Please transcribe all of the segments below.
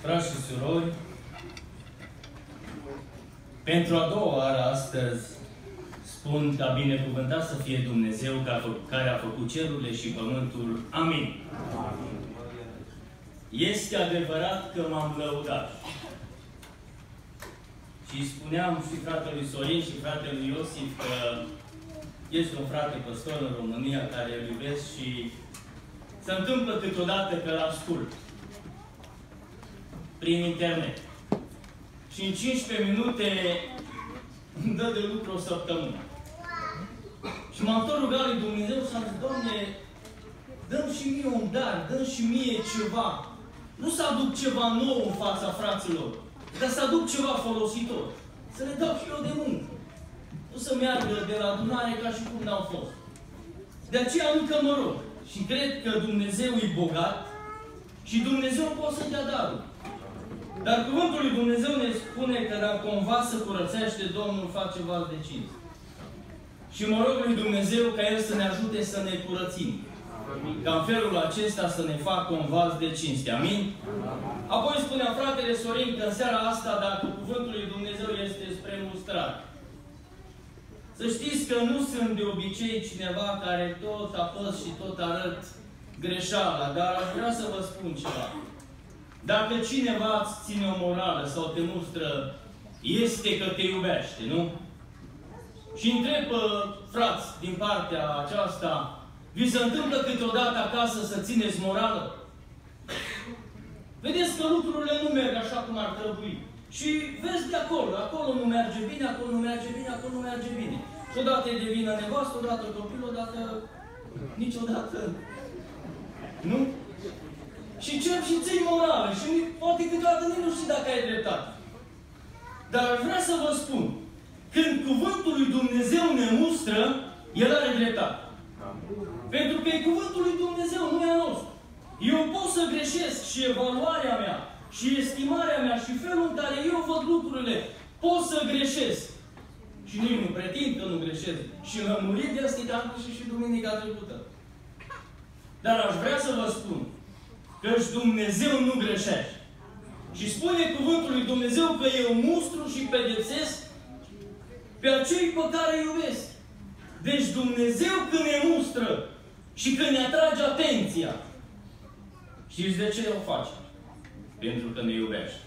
Frați și surori, pentru a doua oară astăzi spun ca binecuvântat să fie Dumnezeu care a făcut cerurile și pământul. Amin. Este adevărat că m-am lăudat. Și spuneam și fratelui Sorin și fratelui Iosif că este un frate păstor în România care îl iubesc și se întâmplă câteodată că îl ascult prin internet. Și în 15 minute îmi dă de lucru o săptămână. Și m-am tot rugat lui Dumnezeu și am zis, Doamne, dă-mi și mie un dar, dă-mi și mie ceva. Nu să aduc ceva nou în fața fraților, dar să aduc ceva folositor. Să le dau și eu de muncă. Nu să meargă de la adunare ca și cum n-au fost. De aceea încă mă rog. Și cred că Dumnezeu e bogat și Dumnezeu poate să dea darul. Dar cuvântul lui Dumnezeu ne spune că dacă cumva se curățește, Domnul face vas de cinste. Și mă rog lui Dumnezeu ca El să ne ajute să ne curățim. Ca în felul acesta să ne facă un vas de cinste. Amin? Apoi spunea fratele Sorin că în seara asta, dacă cuvântul lui Dumnezeu este spre mustrare. Să știți că nu sunt de obicei cineva care tot apăs și tot arăt greșeala, dar aș vrea să vă spun ceva. Dacă cineva îți ține o morală sau te mustră, este că te iubește, nu? Și întreb, frați, din partea aceasta, vi se întâmplă câteodată acasă să țineți morală? Vedeți că lucrurile nu merg așa cum ar trebui. Și vezi de acolo, acolo nu merge bine, acolo nu merge bine, acolo nu merge bine. Și odată e de vină nevastă, odată copil, odată niciodată. Nu? Și cer și ții morală. Și poate câteodată nici nu știi dacă ai dreptate. Dar aș vrea să vă spun, când cuvântul lui Dumnezeu ne mustră, El are dreptate. Pentru că e cuvântul lui Dumnezeu, nu e a nostru. Eu pot să greșesc și evaluarea mea, și estimarea mea, și felul în care eu văd lucrurile, pot să greșesc. Și nici nu pretind că nu greșesc. Și lămurit de asta și duminica trecută. Dar aș vrea să vă spun că-și Dumnezeu nu greșește. Și spune cuvântul lui Dumnezeu că eu mustru și pedepsesc pe acei pe care iubesc. Deci Dumnezeu când ne mustră și când ne atrage atenția, știți de ce o face? Pentru că ne iubește.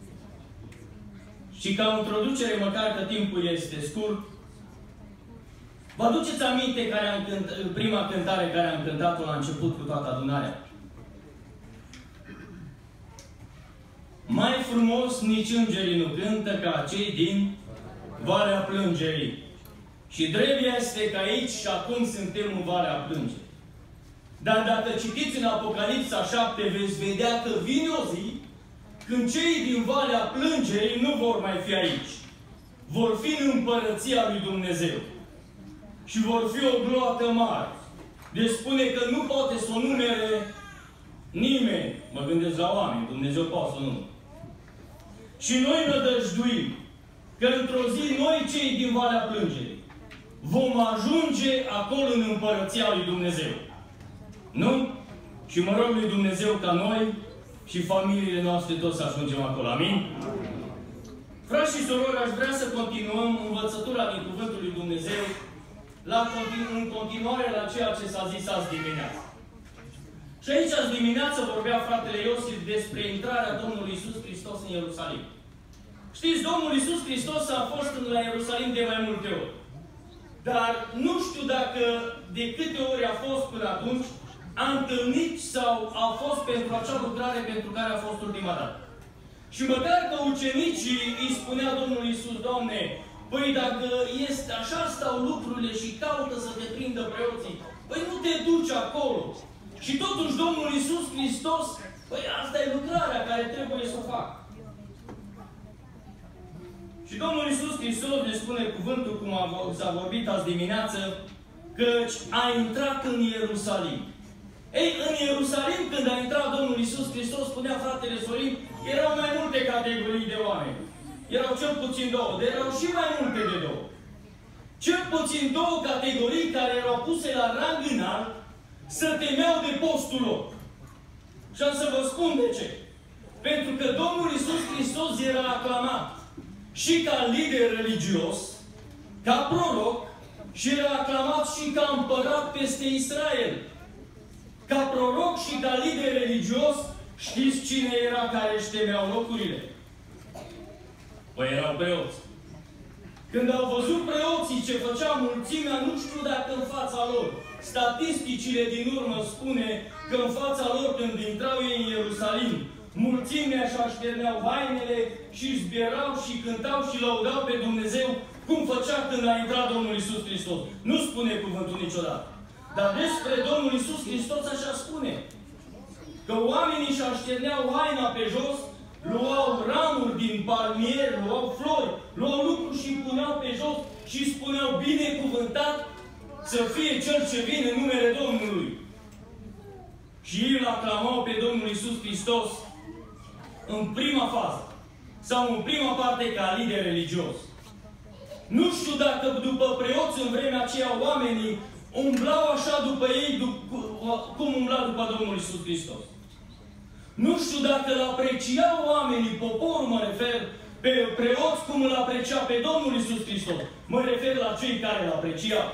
Și ca o introducere, măcar că timpul este scurt, vă aduceți aminte prima cântare care am cântat-o la început cu toată adunarea? Mai frumos nici îngerii nu cântă ca cei din Valea Plângerii. Și drept este că aici și acum suntem în Valea Plângerii. Dar dacă citiți în Apocalipsa 7, veți vedea că vine o zi când cei din Valea Plângerii nu vor mai fi aici. Vor fi în împărăția lui Dumnezeu. Și vor fi o gloată mare. Deci spune că nu poate să o numere nimeni. Mă gândesc la oameni, Dumnezeu poate să o numere. Și noi nădăjduim că într-o zi noi, cei din Valea Plângerii, vom ajunge acolo în împărăția lui Dumnezeu. Nu? Și mă rog lui Dumnezeu ca noi și familiile noastre toți să ajungem acolo. Amin? Frați și surori, aș vrea să continuăm învățătura din Cuvântul lui Dumnezeu în continuare la ceea ce s-a zis azi dimineață. Și aici azi dimineață vorbea fratele Iosif despre intrarea Domnului Iisus Hristos în Ierusalim. Știți, Domnul Iisus Hristos a fost la Ierusalim de mai multe ori. Dar nu știu dacă de câte ori a fost până atunci, a întâlnit sau a fost pentru acea lucrare pentru care a fost ultima dată. Și măcar că ucenicii îi spunea Domnului Iisus, Doamne, păi dacă este așa stau lucrurile și caută să te prindă preoții, păi nu te duci acolo. Și totuși Domnul Iisus Hristos, păi asta e lucrarea care trebuie să o fac. Și Domnul Iisus Hristos ne spune cuvântul, cum s-a vorbit azi dimineață, căci a intrat în Ierusalim. Ei, în Ierusalim, când a intrat Domnul Iisus Hristos, spunea fratele Sorin, erau mai multe categorii de oameni. Erau cel puțin două, dar erau și mai multe de două. Cel puțin două categorii care erau puse la rang înalt să temeau de postul lor. Și am să vă spun de ce. Pentru că Domnul Iisus Hristos era aclamat și ca lider religios, ca proroc, și era aclamat și ca împărat peste Israel. Ca proroc și ca lider religios, știți cine era care își temeau locurile? Păi erau preoți. Când au văzut preoții ce făcea mulțimea, nu știu dacă în fața lor, statisticile din urmă spune că în fața lor, când intrau ei în Ierusalim, mulțimea și așterneau hainele și zbierau și cântau și lăudau pe Dumnezeu, cum făcea când a intrat Domnul Iisus Hristos. Nu spune cuvântul niciodată. Dar despre Domnul Iisus Hristos așa spune. Că oamenii își așterneau haina pe jos, luau ramuri din palmier, luau flori, luau lucruri și îi puneau pe jos și spuneau binecuvântat să fie Cel ce vine în numele Domnului. Și ei îl aclamau pe Domnul Iisus Hristos în prima fază sau în prima parte ca lider religios. Nu știu dacă după preoți în vremea aceea oamenii umblau așa după ei, cum umbla după Domnul Iisus Hristos. Nu știu dacă îl apreciau oamenii, poporul mă refer, pe preoți cum îl aprecia pe Domnul Iisus Hristos. Mă refer la cei care îl apreciau.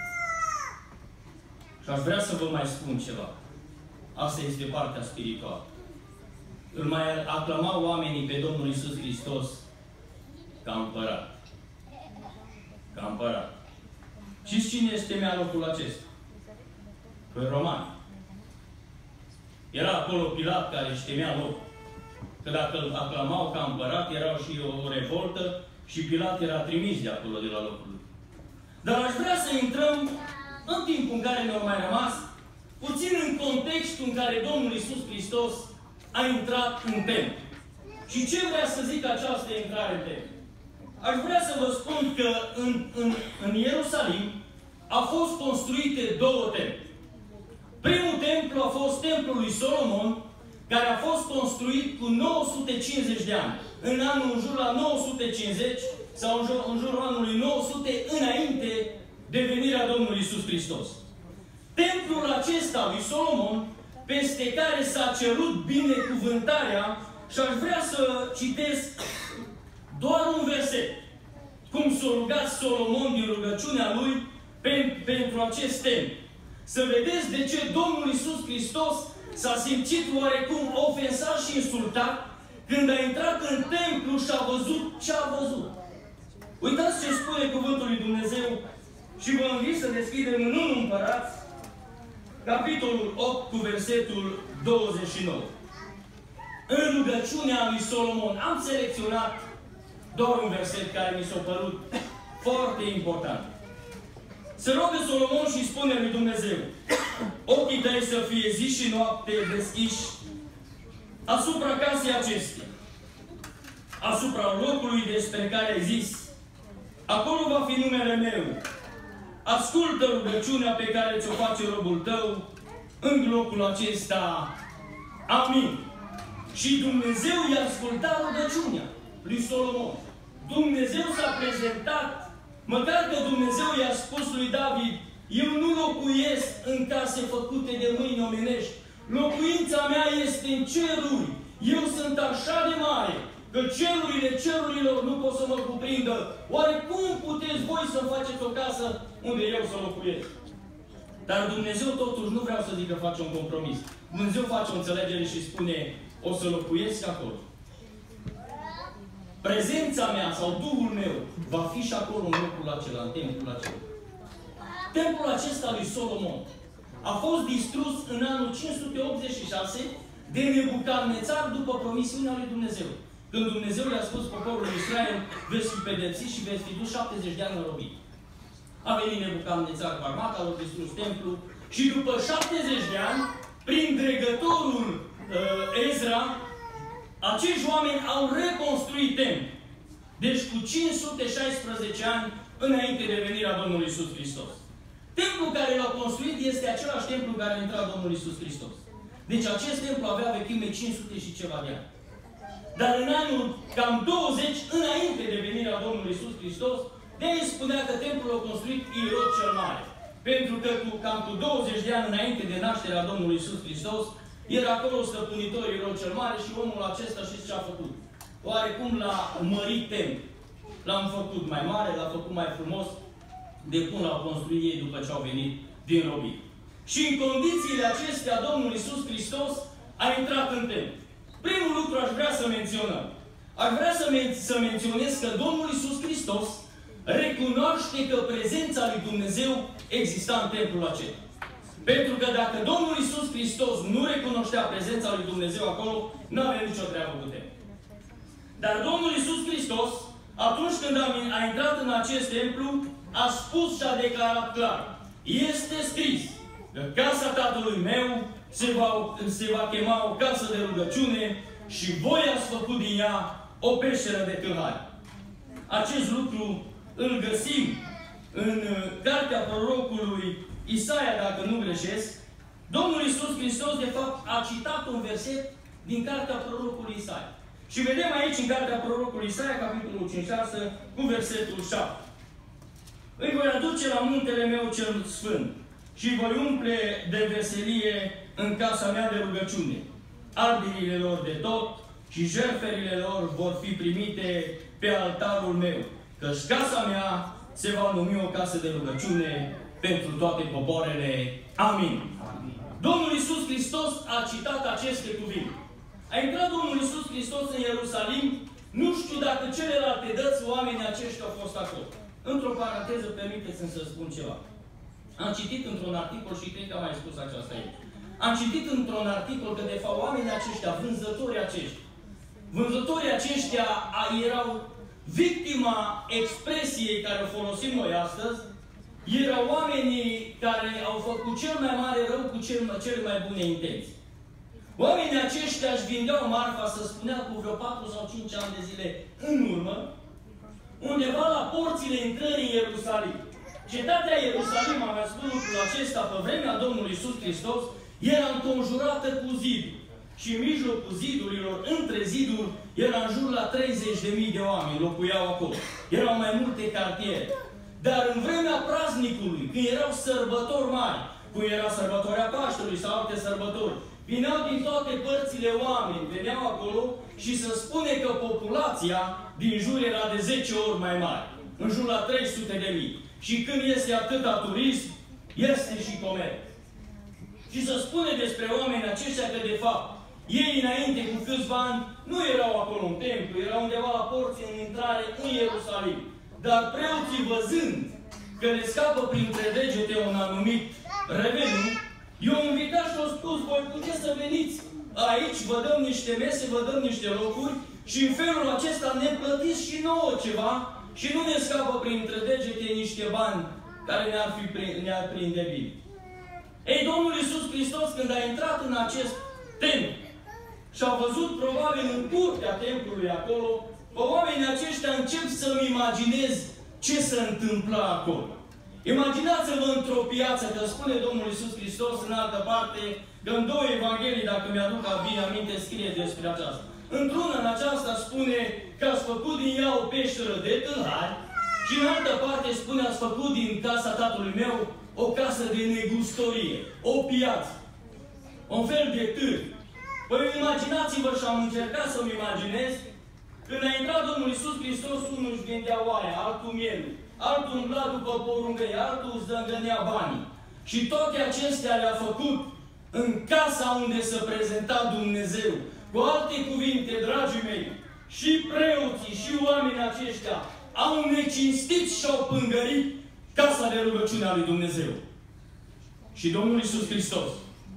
Și aș vrea să vă mai spun ceva. Asta este partea spirituală. Îl mai aclamau oamenii pe Domnul Iisus Hristos ca împărat. Ca împărat. Știți cine își temea locul acesta? Păi romani. Era acolo Pilat care își temea locul. Că dacă îl aclamau ca împărat, erau și o revoltă și Pilat era trimis de acolo, de la locul lui. Dar aș vrea să intrăm, în timpul în care ne-au mai rămas, puțin în contextul în care Domnul Iisus Hristos a intrat în templu. Și ce vrea să zic această intrare în templu? Aș vrea să vă spun că în Ierusalim au fost construite două temple. Primul templu a fost templul lui Solomon, care a fost construit cu 950 de ani. În jur la 950 sau în jurul anului 900 înainte de venirea Domnului Iisus Hristos. Templul acesta lui Solomon, peste care s-a cerut binecuvântarea, și aș vrea să citesc doar un verset. Cum s-a rugat Solomon din rugăciunea lui pentru acest templu. Să vedeți de ce Domnul Iisus Hristos s-a simțit oarecum ofensat și insultat când a intrat în templu și a văzut ce a văzut. Uitați ce spune cuvântul lui Dumnezeu și vă invit să deschidem în 1 Împărați, capitolul 8 cu versetul 29. În rugăciunea lui Solomon am selecționat doar un verset care mi s-a părut foarte important. Se rogă Solomon și spune lui Dumnezeu: ochii tăi să fie zi și noapte deschiși asupra casei acesteia, asupra locului despre care ai zis, acolo va fi numele meu. Ascultă rugăciunea pe care ți-o face robul tău în locul acesta. Amin. Și Dumnezeu i-a ascultat rugăciunea lui Solomon. Dumnezeu s-a prezentat. Măcar că Dumnezeu i-a spus lui David: eu nu locuiesc în case făcute de mâini omenești. Locuința mea este în ceruri. Eu sunt așa de mare că cerurile cerurilor nu pot să mă cuprindă. Oare cum puteți voi să faceți o casă unde eu să locuiesc? Dar Dumnezeu totuși nu vreau să zic că face un compromis. Dumnezeu face o înțelegere și spune: o să locuiesc acolo. Prezența mea sau Duhul meu va fi și acolo în locul acela, în templul acela. Templul acesta lui Solomon a fost distrus în anul 586 de Nebucadnețar după promisiunea lui Dumnezeu. Când Dumnezeu le-a spus poporului Israel: veți fi pedepsiți și veți fi dus 70 de ani în robie. A venit Nebucadnețar cu armata, a distrus templul și după 70 de ani, prin dregătorul Ezra, acești oameni au reconstruit templul. Deci cu 516 ani înainte de venirea Domnului Iisus Hristos. Templul care l-au construit este același templu în care a intrat Domnul Iisus Hristos. Deci acest templu avea vechime 500 și ceva de ani. Dar în anul cam 20 înainte de venirea Domnului Iisus Hristos, de-aia spunea că templul l-a construit Irod cel Mare. Pentru că cam cu 20 de ani înainte de nașterea Domnului Iisus Hristos, Era acolo stăpânitorul erou cel mare și omul acesta știți ce a făcut? Oarecum l-a mărit templu. L-am făcut mai mare, l-a făcut mai frumos, de cum l-au construit ei după ce au venit din robie. Și în condițiile acestea, Domnul Iisus Hristos a intrat în templu. Primul lucru aș vrea să menționăm. Aș vrea să menționez că Domnul Iisus Hristos recunoaște că prezența lui Dumnezeu exista în templul acela. Pentru că dacă Domnul Iisus Hristos nu recunoștea prezența lui Dumnezeu acolo, nu avea nicio treabă cu templul. Dar Domnul Iisus Hristos, atunci când a intrat în acest templu, a spus și a declarat clar: este scris că casa Tatălui meu se va chema o casă de rugăciune și voi ați făcut din ea o peșteră de tâlhari. Acest lucru îl găsim în cartea prorocului Isaia, dacă nu greșesc. Domnul Iisus Hristos, de fapt, a citat un verset din cartea prorocului Isaia. Și vedem aici, în cartea prorocului Isaia, capitolul 5:6, cu versetul 7. Îi voi aduce la muntele meu cel sfânt și voi umple de veselie în casa mea de rugăciune. Arderile lor de tot și jertferile lor vor fi primite pe altarul meu, căci casa mea se va numi o casă de rugăciune pentru toate popoarele. Amin. Amin. Domnul Iisus Hristos a citat aceste cuvinte. A intrat Domnul Iisus Hristos în Ierusalim, nu știu dacă celelalte dăți oamenii aceștia au fost acolo. Într-o paranteză, permiteți-mi să spun ceva. Am citit într-un articol și cred că am mai spus aceasta aici. Am citit într-un articol că, de fapt, oamenii aceștia, vânzătorii aceștia erau victima expresiei care o folosim noi astăzi, erau oamenii care au făcut cel mai mare rău cu cele mai bune intenții. Oamenii aceștia își vindeau marfa, să spunea, cu vreo 4 sau 5 ani de zile în urmă, undeva la porțile intrării în Ierusalim. Cetatea Ierusalim, am mai spus lucrul acesta, pe vremea Domnului Iisus Hristos, era înconjurată cu ziduri. Și în mijlocul zidurilor, între ziduri, era în jur la 30.000 de oameni, locuiau acolo. Erau mai multe cartiere. Dar în vremea praznicului, când erau sărbători mari, cum era sărbătoarea Paștelui sau alte sărbători, vineau din toate părțile oameni, veneau acolo și se spune că populația din jur era de 10 ori mai mare. În jur la 300.000. Și când este atâta turism, este și comerț. Și se spune despre oamenii aceștia că, de fapt, ei înainte, cu câțiva ani, nu erau acolo în templu, erau undeva la porții în intrare în Ierusalim. Dar preoții, văzând că le scapă printre degete un anumit reveniu, i-au invitat și au spus: voi puteți să veniți aici, vă dăm niște mese, vă dăm niște locuri și în felul acesta ne plătiți și nouă ceva și nu ne scapă printre degete niște bani care ne-ar prinde bine. Ei, Domnul Iisus Hristos, când a intrat în acest templu și a văzut probabil în curtea templului acolo, pe oamenii aceștia încep să-mi imaginez ce se întâmplă acolo. Imaginați-vă într-o piață, că spune Domnul Iisus Hristos în altă parte, că în 2 Evanghelii, dacă mi-aduc bine aminte, scrie despre aceasta. Într-una, în aceasta, spune că ați făcut din ea o peșteră de tâlhari și în altă parte spune: ați făcut din casa Tatălui meu o casă de negustorie, o piață, un fel de târg. Păi imaginați-vă, și am încercat să-mi imaginez, când a intrat Domnul Iisus Hristos, unul își vendea oaia, altul mielul, altul umbla după porumbei, altul îți dângănea banii. Și toate acestea le-a făcut în casa unde se prezenta Dumnezeu. Cu alte cuvinte, dragii mei, și preoții și oamenii aceștia au necinstit și au pângărit casa de rugăciune a lui Dumnezeu. Și Domnul Iisus Hristos,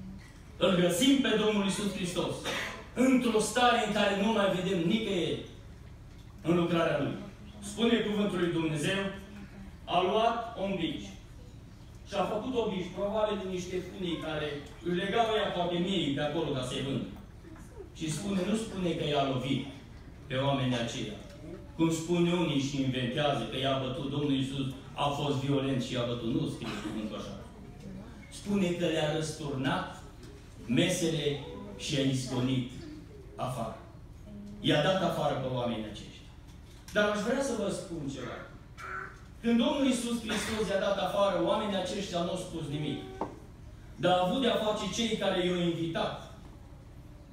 îl găsim pe Domnul Iisus Hristos într-o stare în care nu mai vedem nicăieri în lucrarea Lui. Spune cuvântul lui Dumnezeu: a luat un bici și a făcut o bici, probabil din niște funii care își legau ea poate miei de acolo ca să-i vândă. Și spune, nu spune că i-a lovit pe oamenii aceia. Cum spune unii și inventează că i-a bătut, Domnul Iisus a fost violent și i-a bătut. Nu scrie cuvântul așa. Spune că le-a răsturnat mesele și i-a isconit afară. I-a dat afară pe oamenii aceștia. Dar aș vrea să vă spun ceva. Când Domnul Iisus Hristos i-a dat afară, oamenii aceștia nu au spus nimic. Dar a avut de-a face cei care i-au invitat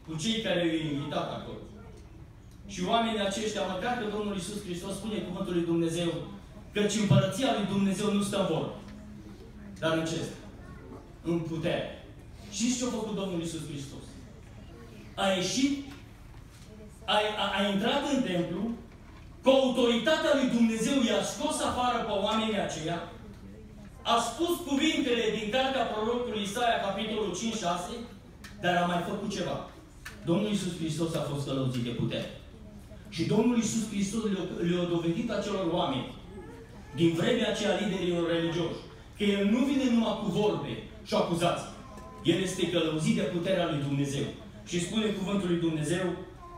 cu cei care i-au invitat acolo. Și oamenii aceștia, măcar că Domnul Iisus Hristos spune cuvântul lui Dumnezeu, căci împărăția lui Dumnezeu nu stă în vorbă, dar în ce stă? În putere. Și ce a făcut Domnul Iisus Hristos? A ieșit, a intrat în templu, cu autoritatea lui Dumnezeu i-a scos afară pe oamenii aceia, a spus cuvintele din cartea prorocului Isaia, capitolul 5-6, dar a mai făcut ceva. Domnul Iisus Hristos a fost călăuzit de putere. Și Domnul Iisus Hristos le-a dovedit acelor oameni, din vremea aceea liderilor religioși, că El nu vine numai cu vorbe și acuzații. El este călăuzit de puterea lui Dumnezeu. Și spune cuvântul lui Dumnezeu,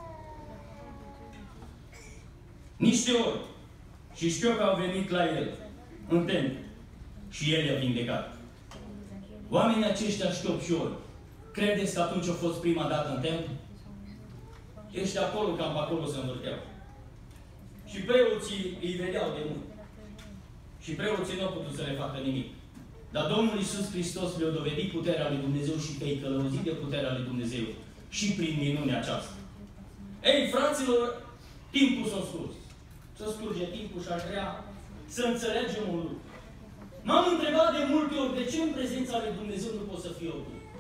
niște ori și știu că au venit la El în templu și El i-a vindecat. Oamenii aceștia știu și ori. Credeți că atunci a fost prima dată în templu? Ești acolo, cam pe acolo se învârteau. Și preoții îi vedeau de mult. Și preoții nu au putut să le facă nimic. Dar Domnul Iisus Hristos le-a dovedit puterea lui Dumnezeu și că îi călăuzit de puterea lui Dumnezeu. Și prin minunea aceasta. Ei, fraților, timpul s-a scurs. Să scurge timpul și aș vrea să înțelegem un lucru. M-am întrebat de multe ori de ce în prezența lui Dumnezeu nu pot să fie o bun.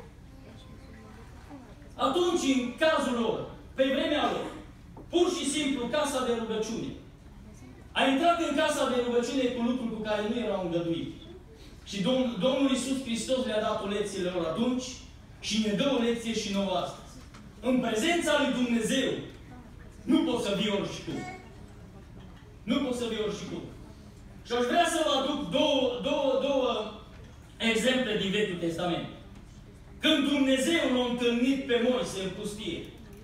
Atunci, în cazul lor, pe vremea lor, pur și simplu, casa de rugăciune. A intrat în casa de rugăciune cu lucruri cu care nu erau îngăduite. Și Domnul Iisus Hristos le-a dat o lecție lor atunci și ne dă o lecție și nouă astăzi. În prezența lui Dumnezeu nu poți să vii oricum. Nu poți să vii oricum. Și aș vrea să vă aduc două exemple din Vechiul Testament. Când Dumnezeu l-a întâlnit pe Moise în pustie.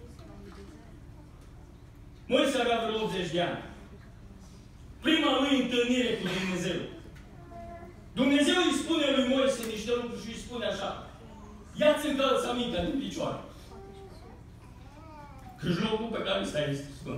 Moise avea vreo 80 de ani. Prima lui întâlnire cu Dumnezeu. Dumnezeu îi spune lui Moise niște lucruri și îi spune așa: ia-ți încălțămintea din picioare. Căci locul pe care stai este sfânt.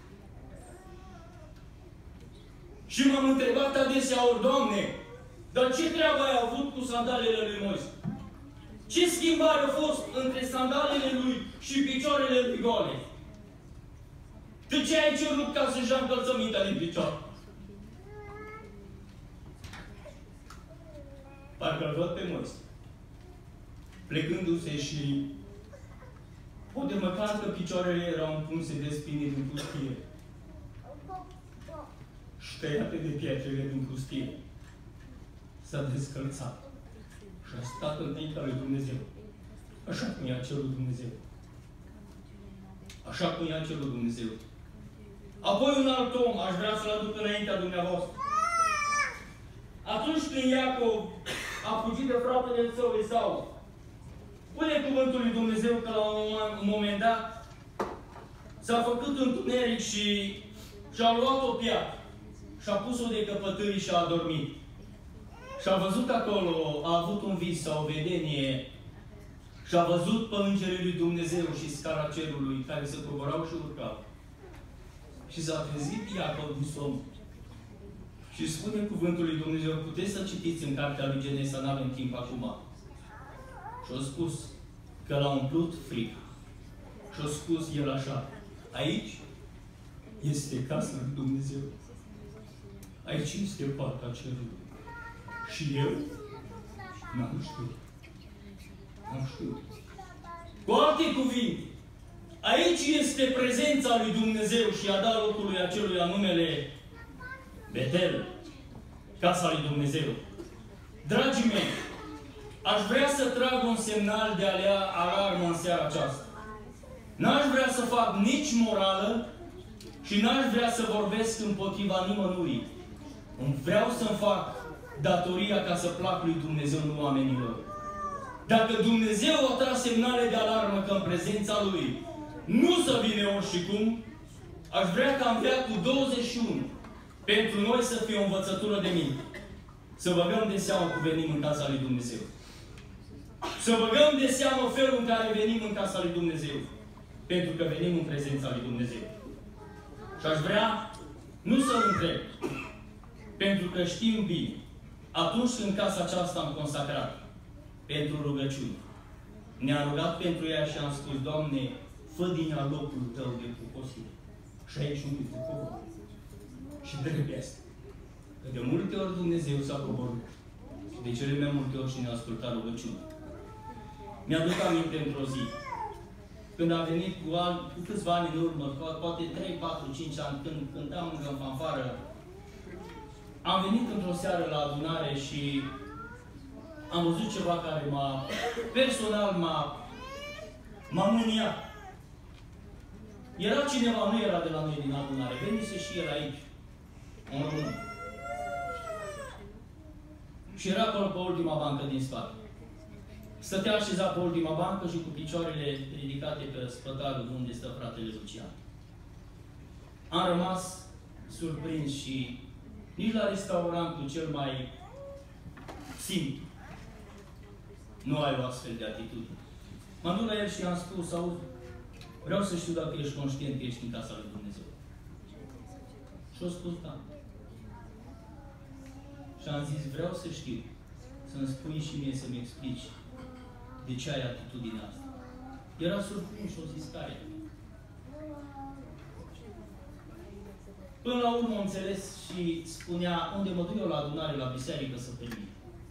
Și m-am întrebat adeseori, Doamne, dar ce treabă ai avut cu sandalele lui Moise? Ce schimbare a fost între sandalele lui și picioarele lui goale? De ce ai cerut ca să-și ia încălțămintea din picioare? Parcă-l văd pe Moise, plecându-se și poate măcar că picioarele erau împunse de spine din pustie și tăiate de pietrele din pustie. S-a descălțat și a stat înaintea lui Dumnezeu. Așa cum i-a cerut Dumnezeu. Așa cum i-a cerut Dumnezeu. Apoi un alt om, aș vrea să-l aduc înaintea dumneavoastră. Atunci când Iacov a fugit de fratele său Esau, spune cuvântul lui Dumnezeu că la un moment dat s-a făcut întuneric și și-a luat o piatră și-a pus-o de căpătâi și a adormit. Și-a văzut acolo, a avut un vis sau o vedenie și a văzut pe îngerii lui Dumnezeu și scara cerului care se coborau și urcau. Și s-a trezit Iacov din somn. Și spune cuvântul lui Dumnezeu, puteți să citiți în cartea lui Genesa, n-avem timp acum. Și a spus că l-a umplut frica. Și a spus el așa, aici este casa lui Dumnezeu. Aici este poarta cerului. Și eu n-am știut. N-am știut. Cu alte cuvinte, aici este prezența lui Dumnezeu și a dat locului acelui numele Betel, casa lui Dumnezeu. Dragii mei, aș vrea să trag un semnal de alarmă în seara aceasta. N-aș vrea să fac nici morală și n-aș vrea să vorbesc împotriva nimănui. Vreau să-mi fac datoria ca să plac lui Dumnezeu, nu oamenilor. Dacă Dumnezeu a tras semnale de alarmă că în prezența Lui nu să vine oricum, aș vrea ca în veacul 21 pentru noi să fie o învățătură de minte. Să băgăm de seamă că venim în casa lui Dumnezeu. Să băgăm de seamă felul în care venim în casa lui Dumnezeu. Pentru că venim în prezența lui Dumnezeu. Și aș vrea nu să-L întreb, pentru că știm bine, atunci când casa aceasta am consacrat pentru rugăciune, Ne-am rugat pentru ea și am spus, Doamne, fă din ea locul Tău de puposire. Și aici unde te cobor. Și drept este. Că de multe ori Dumnezeu s-a coborât. De cele mai multe ori și ne-a ascultat rugăciunea. Mi-aduc aminte într-o zi, când a venit cu câțiva ani în urmă, poate 3, 4, 5 ani, când cântam în fanfară, am venit într-o seară la adunare și am văzut ceva care personal m-a mâniat. Era cineva, nu era de la noi din adunare, venise și el aici, în român. Și era acolo pe ultima bancă din spate. Stătea așezat pe ultima bancă și cu picioarele ridicate pe spătarul unde stă fratele Lucian. Am rămas surprins și nici la restaurantul cel mai simplu nu ai o astfel de atitudine. M-am dus la el și i-am spus, auzi, vreau să știu dacă ești conștient că ești în casa lui Dumnezeu. Și a spus, da. Și am zis, vreau să știu, să-mi spui și mie să-mi explici de ce ai atitudinea asta. Era surprins și o zis, care? Până la urmă am înțeles și spunea, unde mă duc eu la adunare, la biserică, să primim.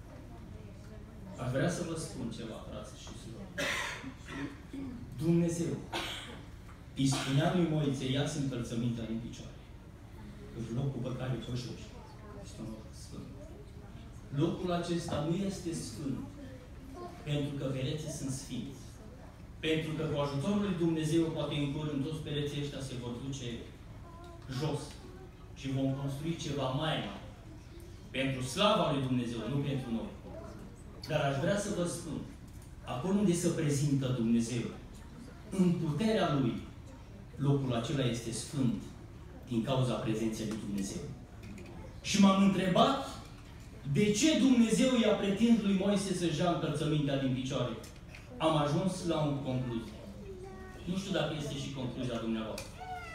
Aș vrea să vă spun ceva, frați și surori. Dumnezeu îi spunea lui Moise, ia-ți încălțămintea din picioare. Că locul pe care o joci este un loc sfânt. Locul acesta nu este sfânt pentru că pereții sunt sfinți. Pentru că cu ajutorul lui Dumnezeu, poate în curând, toți pereții ăștia se vor duce jos și vom construi ceva mai mare. Pentru slava lui Dumnezeu, nu pentru noi. Dar aș vrea să vă spun, acolo unde se prezintă Dumnezeu, în puterea Lui, locul acela este sfânt din cauza prezenței lui Dumnezeu. Și m-am întrebat de ce Dumnezeu i-a pretins lui Moise să-și ia încălțămintea din picioare. Am ajuns la o concluzie. Nu știu dacă este și concluzia dumneavoastră.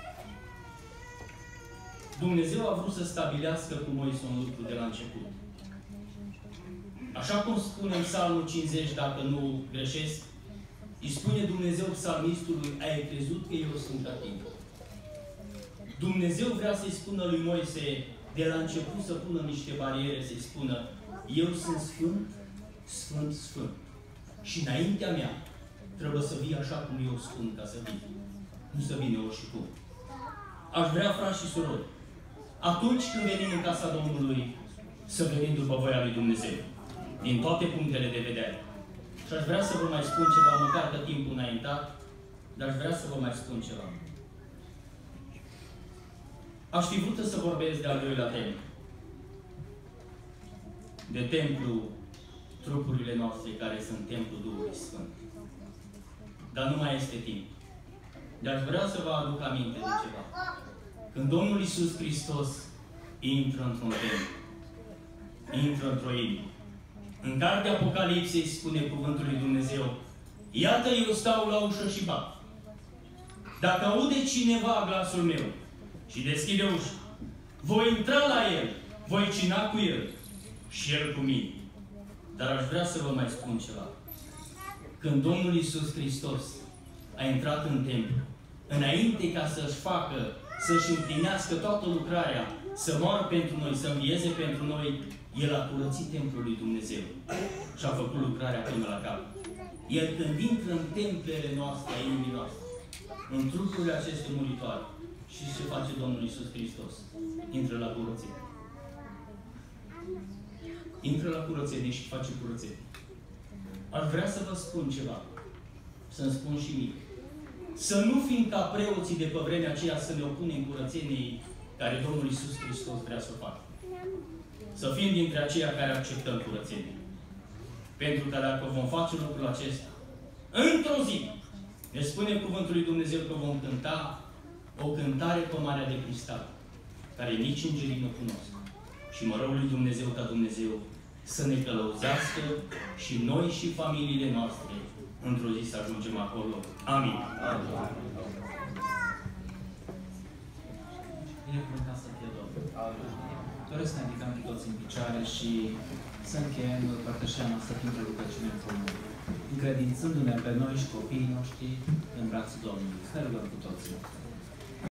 Dumnezeu a vrut să stabilească cu Moise un lucru de la început. Așa cum spune în Psalmul 50, dacă nu greșesc, îi spune Dumnezeu psalmistului, ai crezut că eu sunt ca tine. Dumnezeu vrea să-i spună lui Moise, de la început să pună niște bariere, să-i spună, eu sunt sfânt, sfânt, sfânt. Și înaintea mea trebuie să vii așa cum eu spun ca să vii. Nu să vină oricum. Aș vrea, frați și surori, atunci când venim în casa Domnului, să venim după voia lui Dumnezeu. Din toate punctele de vedere. Și aș vrea să vă mai spun ceva, măcar că timpul înaintat, dar aș vrea să vă mai spun ceva. Aș fi vrut să vorbesc de al doilea templu. De templu, trupurile noastre, care sunt templul Duhului Sfânt. Dar nu mai este timp. Dar vreau să vă aduc aminte de ceva. Când Domnul Iisus Hristos intră într-un templu, intră într-o inimă, în cartea Apocalipsei spune cuvântul lui Dumnezeu, iată, eu stau la ușă și bat. Dacă aude cineva glasul meu și deschide ușa, voi intra la el, voi cina cu el și el cu mine. Dar aș vrea să vă mai spun ceva. Când Domnul Iisus Hristos a intrat în templu, înainte ca să-și facă, să-și împlinească toată lucrarea, să moară pentru noi, să învieze pentru noi, El a curățit templul lui Dumnezeu și a făcut lucrarea până la cap. El când intră în templele noastre, a inimii noastre, în trupurile aceste muritoare, și ce face Domnul Iisus Hristos? Intră la curățenie. Intră la curățenie și face curățenie. Aș vrea să vă spun ceva. Să-mi spun și mie. Să nu fim ca preoții de pe vremea aceea să ne opunem curățeniei care Domnul Iisus Hristos vrea să facă. Să fim dintre aceia care acceptăm curățenia. Pentru că dacă vom face lucrul acesta, într-o zi, ne spune cuvântul lui Dumnezeu că vom cânta o cântare pe Marea de Cristal, care nici îngerii nu cunosc. Și mă rog lui Dumnezeu ca Dumnezeu să ne călăuzească și noi și familiile noastre într-o zi să ajungem acolo. Amin. Binecuvântat să fie Domnul. Doresc să ne ridicăm toți în picioare și să încheiem părtășia noastră prin rugăciune în comun. încredințându-ne pe noi și copiii noștri în brațul Domnului. Să ne rugăm cu toții.